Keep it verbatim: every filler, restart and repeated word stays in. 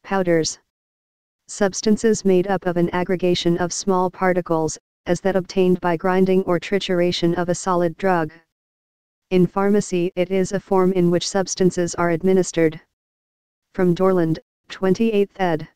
Powders. Substances made up of an aggregation of small particles, as that obtained by grinding or trituration of a solid drug. In pharmacy it is a form in which substances are administered. From Dorland, twenty-eighth ed.